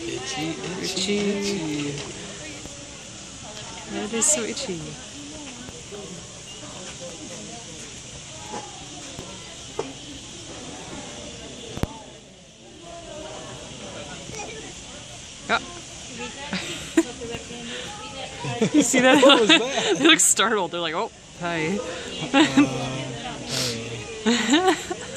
Itchy, itchy, itchy. That is so itchy. Oh. You see that? What was that? They look startled. They're like, oh, hi. Hey.